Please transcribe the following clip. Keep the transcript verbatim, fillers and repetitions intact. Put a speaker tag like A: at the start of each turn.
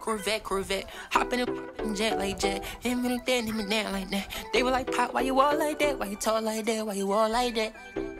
A: Corvette, Corvette. Hop in a jet like jet. Him and that, him and that like that. They were like, Pop, why you all like that? Why you talk like that? Why you all like that?